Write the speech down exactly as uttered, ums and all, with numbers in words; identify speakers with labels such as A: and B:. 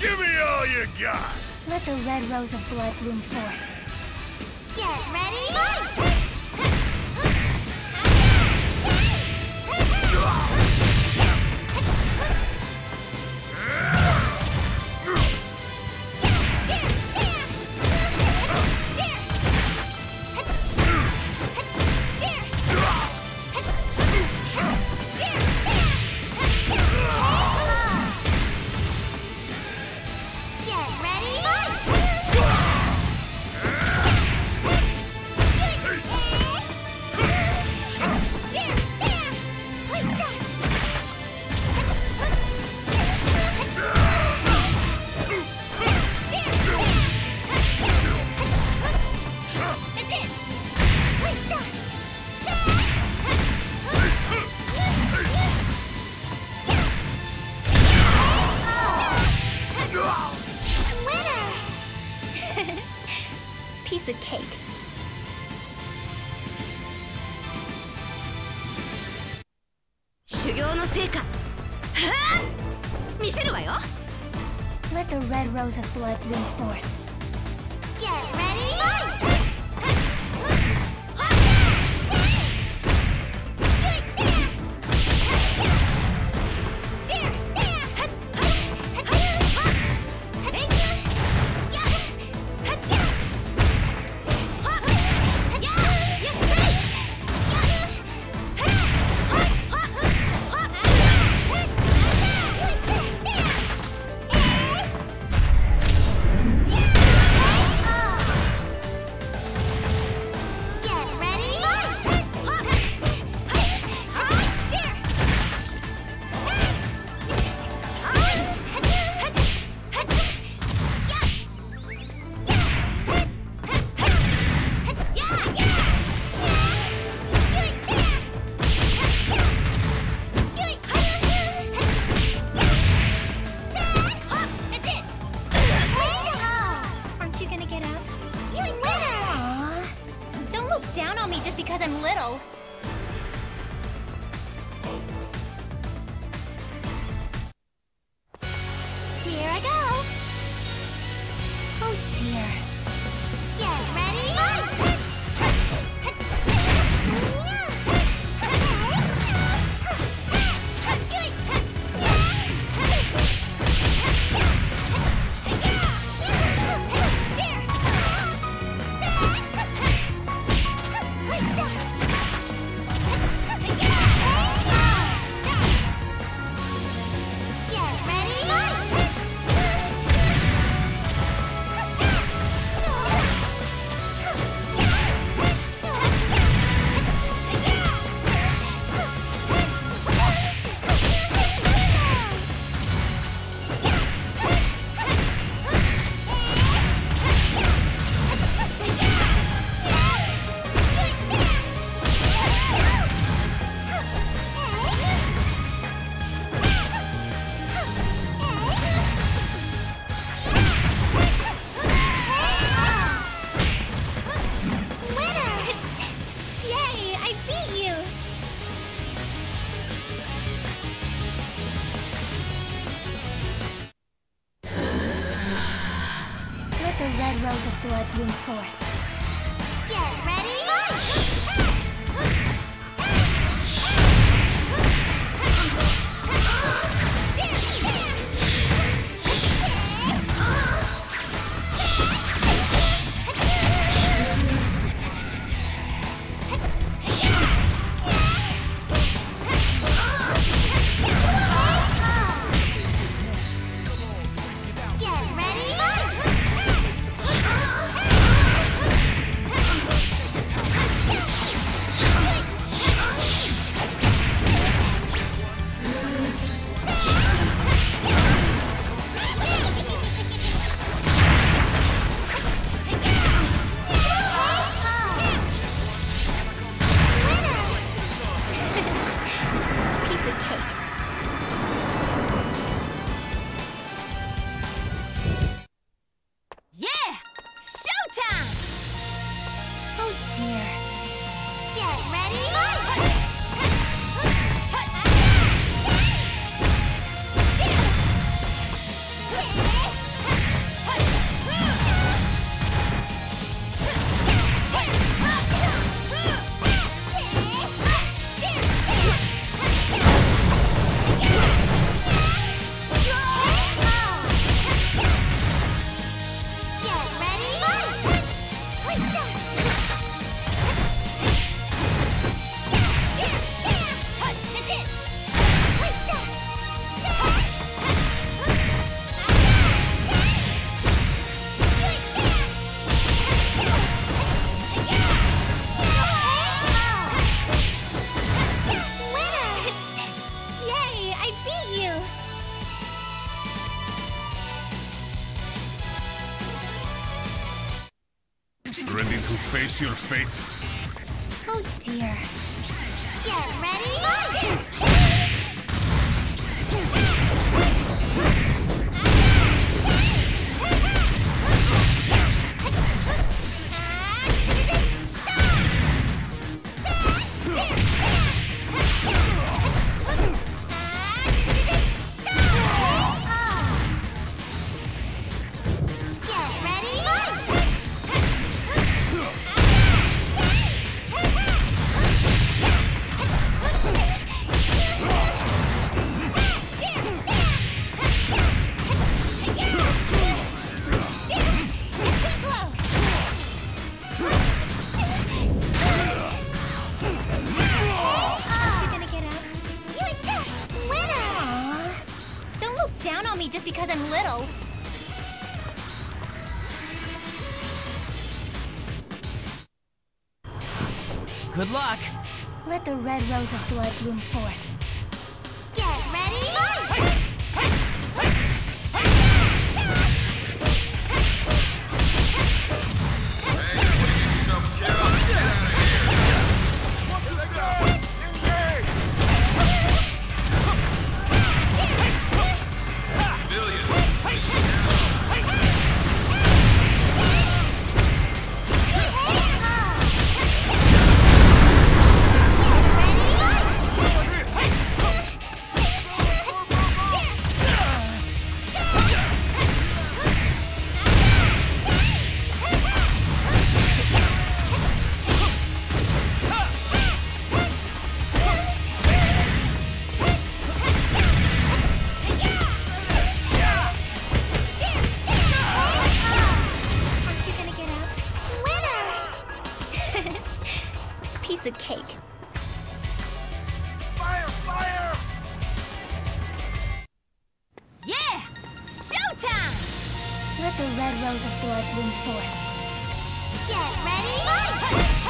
A: Give me all you got!
B: Let the red rose of blood bloom forth.
C: Get ready! Fight!
B: Piece of cake. Let the red rose of blood bloom forth.
C: Get ready! Fight!
B: Down on me just because I'm little.
C: Here I go.
B: Oh dear.
C: Get ready? Fight!
B: The red rose of blood bloom forth.
C: Get ready? Fight!
A: Ready to face your fate?
B: Oh dear.
C: Get ready, fight!
B: Just because I'm little.
D: Good luck!
B: Let the red rose of blood bloom forth.
C: Get ready, fight!
B: Piece of cake.
E: Fire! Fire!
C: Yeah! Showtime!
B: Let the red rose of blood bloom forth.
C: Get ready, fight!